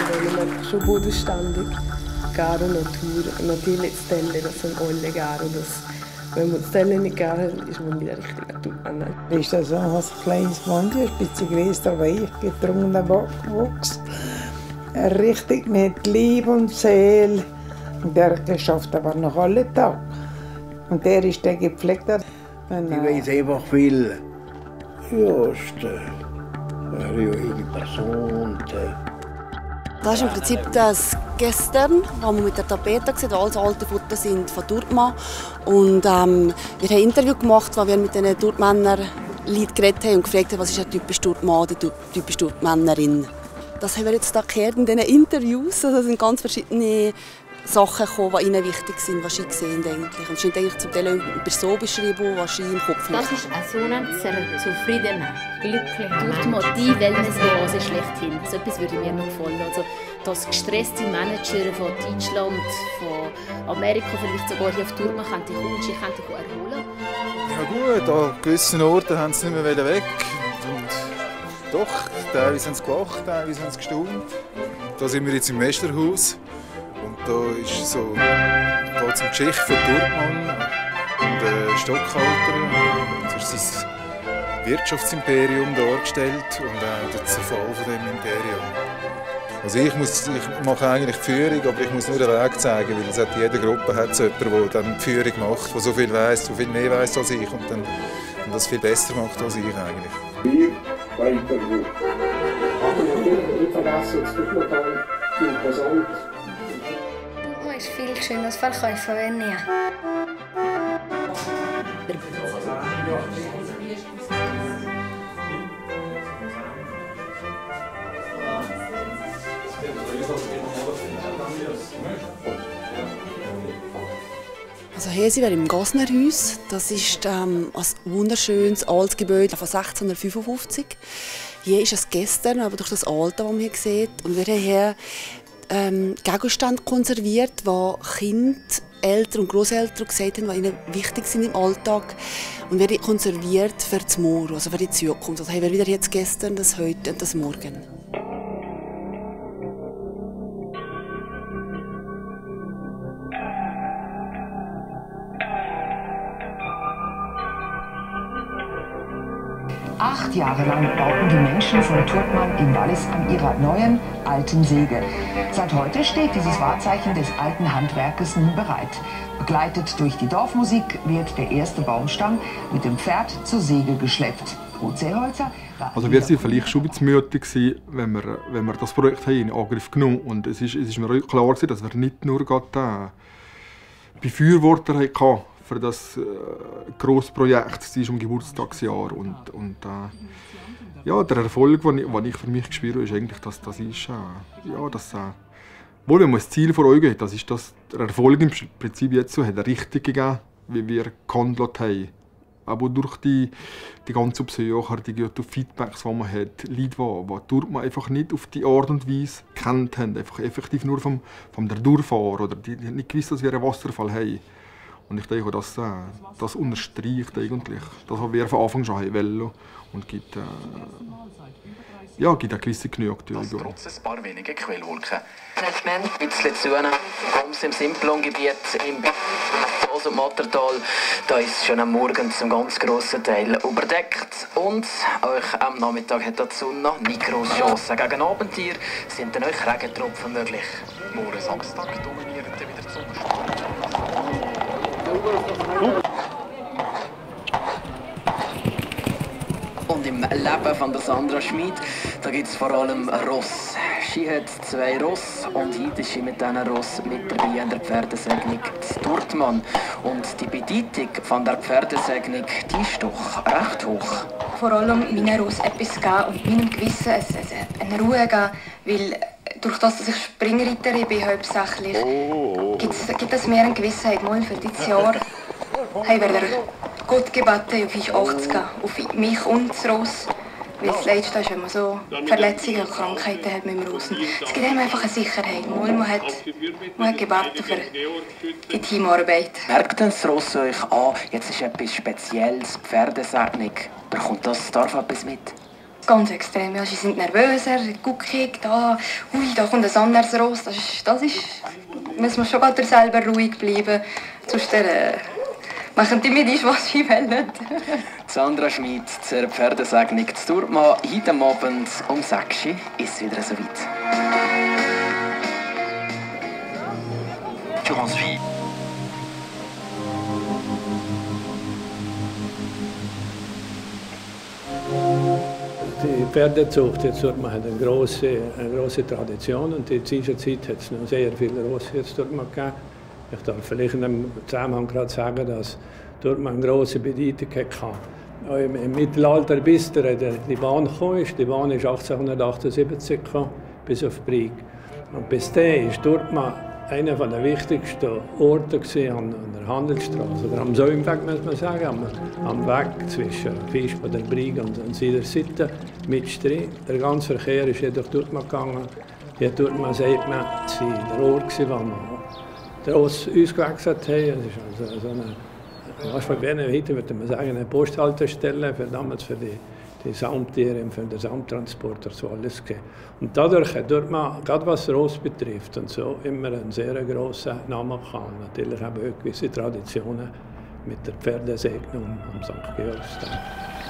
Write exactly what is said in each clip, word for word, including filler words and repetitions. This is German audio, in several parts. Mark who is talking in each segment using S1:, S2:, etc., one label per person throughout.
S1: non è bodenständig. Gare Natur. Natürlich Stelle, das sind alle Gare. Wenn man die Stelle nicht gare hat, ist man wieder richtig an.
S2: Ist das so ein kleines Männchen, ein bisschen größer, aber ich getrunken gewachsen. Richtig mit Liebe und Seele. Und der schafft aber noch alle Tage. Und der ist der gepflegte.
S3: Ich weiß einfach viel. Ja, ist eine ruhige Person.
S4: Das ist im Prinzip das gestern, wo wir mit der Tapete gesehen haben, alles alte Fotos sind von Turtmann. Und ähm, wir haben ein Interview gemacht, wo wir mit den Turtmännern geredet haben und gefragt haben, was ist ein typisch Turtmann oder typisch Turtmännerin. Das haben wir jetzt hier gehört in diesen Interviews. Also, es sind ganz verschiedene Sachen gekommen, die ihnen wichtig sind, was sie sehen eigentlich. Und es sind eigentlich zum Teil eine Person beschrieben, was sie im Kopf hat.
S5: Das ist ein so ein zufriedener, glücklicher Mensch. Durch die Wellness-Oase schlechthin. So etwas würde mir noch gefallen. Also, dass gestresste Manager von Deutschland, von Amerika, vielleicht sogar hier auf Turma, könnte kommen und sie könnte erholen.
S6: Ja gut, an gewissen Orten haben sie nicht mehr weg. Und doch, teilweise haben sie gelacht, teilweise haben sie gestaunt. Da sind wir jetzt im Mesterhaus. Und da ist so, geht es um die Geschichte von Turtmann und äh, Stockhalter. Das ist sein Wirtschaftsimperium dargestellt und auch der Zerfall von dem Imperium. Also ich, muss, ich mache eigentlich die Führung, aber ich muss nur den Weg zeigen, weil es hat jede Gruppe hat so jemanden, der dann die Führung macht, der so viel weiss, so viel mehr weiss als ich und dann und das viel besser macht als ich eigentlich.
S7: Viel weiter gut. Aber nicht vergessen, das Turtmann imposant.
S8: Turtmann ist viel schöner als Verkäufer, wenn nicht.
S4: Also hier sind wir im Gassnerhaus. Das ist ähm, ein wunderschönes altes Gebäude von sechzehnhundertfünfundfünfzig. Hier ist es gestern, aber durch das Alter, das man hier sieht. Und wir haben hier ähm, Gegenstände konserviert, die Kinder, Eltern und Großeltern gesagt haben, die ihnen wichtig sind im Alltag. Und wir haben konserviert für das Morgen, also für die Zukunft. Also haben wir wieder jetzt gestern, das heute und das Morgen.
S9: Acht Jahre lang bauten die Menschen von Turtmann im Wallis an ihrer neuen, alten Säge. Seit heute steht dieses Wahrzeichen des alten Handwerkes nun bereit. Begleitet durch die Dorfmusik wird der erste Baumstamm mit dem Pferd zur Säge geschleppt. Ruth Seeholzer war
S10: also wir waren vielleicht schon ein bisschen müde, wenn wir, wenn wir das Projekt in Angriff genommen haben. Und es ist, es ist mir klar, dass wir nicht nur gerade Befürworter hatten für das äh, grosse Projekt, das ist um Geburtstagsjahr. Und, und äh, ja, der Erfolg, den ich, den ich für mich spüre, ist eigentlich, dass das ist, äh, ja, dass, äh, wohl, wenn man ein Ziel vor Augen hat, das ist das, der Erfolg im Prinzip jetzt so, hat eine Richtung gegeben, wie wir gehandelt haben. Aber durch die, die ganze Besucher, die Feedbacks, die man hat, Leute, die Turtmann einfach nicht auf die Art und Weise kennt haben, einfach effektiv nur vom, vom der Durchfahren oder die, die haben nicht gewusst, dass wir einen Wasserfall haben. Und ich denke, das, äh, das unterstreicht eigentlich das, was wir von Anfang schon haben und gibt, äh, ja, gibt eine gewisse Genugtuung.
S11: Trotz ein paar weniger Quellwolken. Management, ein bisschen zu Goms im Simplon-Gebiet, im Zoos- und Mattertal, da ist schon am Morgen zum ganz grossen Teil überdeckt. Und euch am Nachmittag hat die Sonne noch nie grosse Chancen. Gegen Abendtier sind dann euch Regentropfen möglich. Morgen Samstag dominiert wieder die Sonne. Und im Leben von der Sandra Schmid, da gibt es vor allem Ross. Sie hat zwei Ross und heute ist sie mit diesen Ross mit dabei an der Pferdesegnung zu Turtmann. Und die Bedeutung von der Pferdesegnung, die ist doch recht hoch.
S8: Vor allem meinen Ross etwas geben und meinem Gewissen eine Ruhe geben, weil durch das, dass ich Springreiterin bin, hauptsächlich, gibt es mir eine Gewissheit. Mal für dieses Jahr haben wir Gott gebeten, auf uns Acht zu geben, auf mich und das Ross. Weil das Letzte ist, wenn man so Verletzungen und Krankheiten hat mit dem Ross. Es gibt einem einfach eine Sicherheit. Mal man hat, man hat gebeten für die Teamarbeit.
S11: Merkt das Ross euch an, jetzt ist etwas Spezielles, Pferdesegnung. Bekommt das Dorf etwas mit?
S8: ganz extrem. Ja, sie sind nervöser, guckig, da, ui, da kommt ein anderes Ross. Das ist, das ist, muss man schon gerade selber ruhig bleiben. Sonst äh, machen die mit uns, was sie wollen.
S11: Sandra Schmid zur Pferdesegnung zu Turma. Heute Abend um sechs Uhr ist es wieder so weit.
S12: Die Pferdezucht jetzt dort hat eine große, eine große Tradition und in dieser Zeit hat es noch sehr viele Rosse jetzt dort gegeben. Ich darf vielleicht in dem Zusammenhang gerade sagen, dass dort eine große Bedeutung hatte. Im, Im Mittelalter, bis der, die Bahn gekommen ist, die Bahn ist achtzehnhundertachtundsiebzig gekommen, bis auf Brieg. Und bis dahin ist Dortmund einer der wichtigsten Orte an, an der Handelsstraße, oder am Säumweg, muss man sagen, am, am Weg zwischen Fischbad, der Brieg und, und Siedersitte mit Strich. Der ganze Verkehr ist hier durch Dortmund gegangen. Hier Dortmund, sagt man, es war der Ort, wo man der Ross ausgewechselt haben. Es ist also so eine, was für Berne heute würde man sagen, eine Posthaltestelle für damals für die, die Samtiere und für den Samttransport, so alles gegeben. Und dadurch hat Dortmund, gerade was Ross betrifft, und so immer einen sehr grossen Namen gehabt. Natürlich haben wir auch gewisse Traditionen mit der Pferdesegnung am Sankt Georgstag.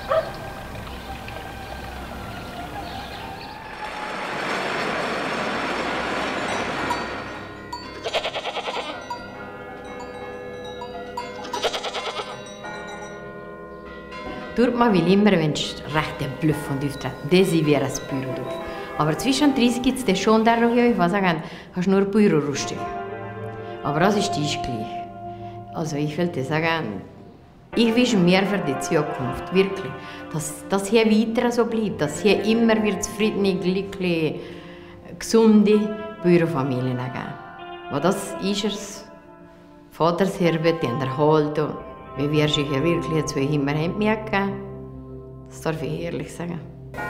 S13: Turtma will immer, wenn es recht den Bluff und auftritt, das wäre das Büro durch. Aber zwischen dreißig gibt es schon der Ruhe, was sagen, hast nur Büro rustig. Aber das ist nicht gleich. Also ich will dir sagen, ich wünsche mir für die Zukunft, wirklich, dass das hier weiter so bleibt, dass hier immer wieder zufriedene, glückliche, gesunde Bürofamilien geben. Weil das ist es, Vaterserbe, die erholt. Wie wir sich hier wirklich zu immer mitgeben, das darf ich ehrlich sagen.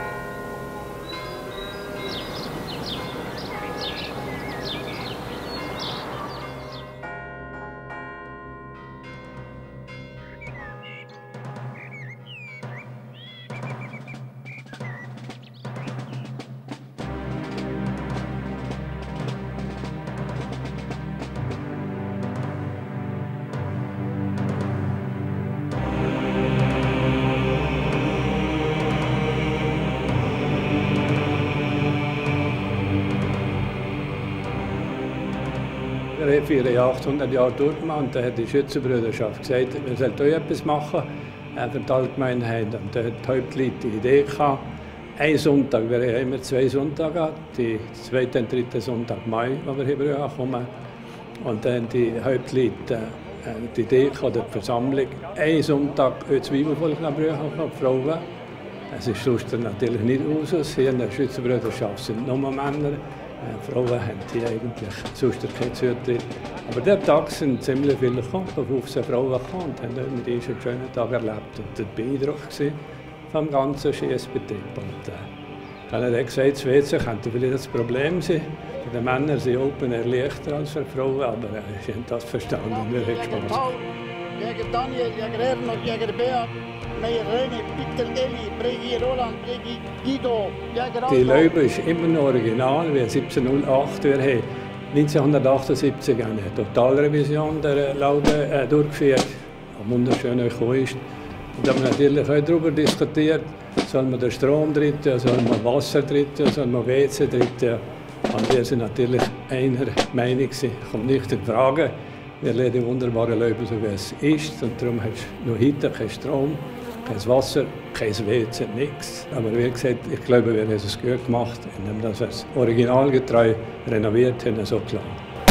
S12: Wir haben achthundert Jahre durchgemacht und da hat die Schützenbrüderschaft gesagt, wir sollten auch etwas machen für die Allgemeinheit. Und da hat die Hauptleute die Idee gehabt, ein Sonntag, wir haben immer zwei Sonntage, die zweiten und dritten Sonntag Mai, wo wir hier kommen. Und dann haben die Hauptleute die Idee gehabt, die Versammlung, ein Sonntag ein Zwiebelvolk nach Brüchen, die Frauen. Es ist sonst natürlich nicht aus, hier in der Schützenbrüderschaft sind nur Männer. Äh, Frauen haben hier eigentlich sonst keinen Zutritt. Aber der Tag sind ziemlich viele gekommen, fünfzehn Frauen gekommen und haben immer diesen schönen Tag erlebt. Und das beeindruckt vom ganzen Schiessbetrieb. Und äh, dann hat er gesagt, das W C könnte vielleicht das Problem sein. Die Männer sind open eher leichter als für Frauen, aber äh, sie haben das verstanden und wir haben Spaß.
S14: Jäger Daniel, Jäger Ernst, Jäger Beat, Meier René, Peter Eli, Bregi Roland, Bregi Guido, Jäger
S12: Die Laube ist immer noch original, wie siebzehnhundertacht. Wir haben neunzehnhundertachtundsiebzig eine Totalrevision der Laube äh, durchgeführt, die wunderschön gekommen ist. Und da haben wir natürlich auch darüber diskutiert, soll man den Strom drin tun, soll man Wasser drin tun, soll man W C drin tun. Und wir sind natürlich einer Meinung, kommt nicht in Frage. Wir leben die wunderbare Laube, so wie es ist. Und darum hast du noch heute keinen Strom, kein Wasser, kein W C, nichts. Aber wie gesagt, ich glaube, wir haben es gut gemacht, indem wir es originalgetreu renoviert haben, so klar.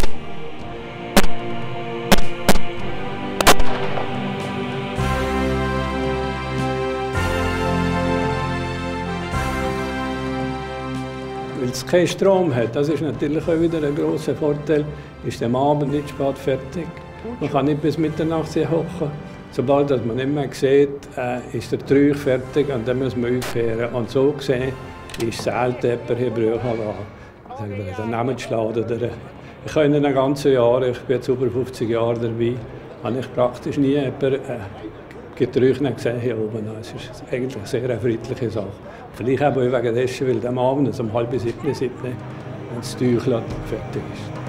S12: Weil es keinen Strom hat, das ist natürlich auch wieder ein grosser Vorteil, ist am Abend nicht spät fertig. Man kann nicht bis Mitternacht hocken. Sobald man nicht mehr sieht, äh, ist der Trauch fertig und dann muss man aufhören. Und so gesehen ist selten jemand hier Brüchen lassen. Der Namensladen. Ich habe in einem ganzen Jahr, ich bin jetzt über fünfzig Jahre dabei, habe ich praktisch nie jemanden äh, Geträuche nicht gesehen hier oben. Es ist eigentlich eine sehr friedliche Sache. Vielleicht auch wegen dessen, weil am Abend, also um halb sieben, sieben, wenn das Teuchland fertig ist.